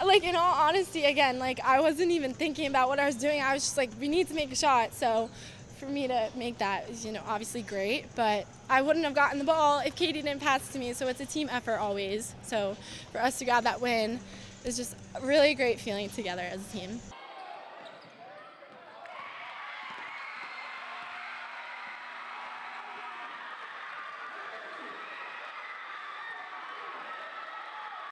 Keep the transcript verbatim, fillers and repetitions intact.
like, in all honesty, again, like, I wasn't even thinking about what I was doing. I was just like, we need to make a shot. So for me to make that is, you know, obviously great. But I wouldn't have gotten the ball if Katie didn't pass to me. So it's a team effort always. So for us to grab that win is just a really great feeling together as a team.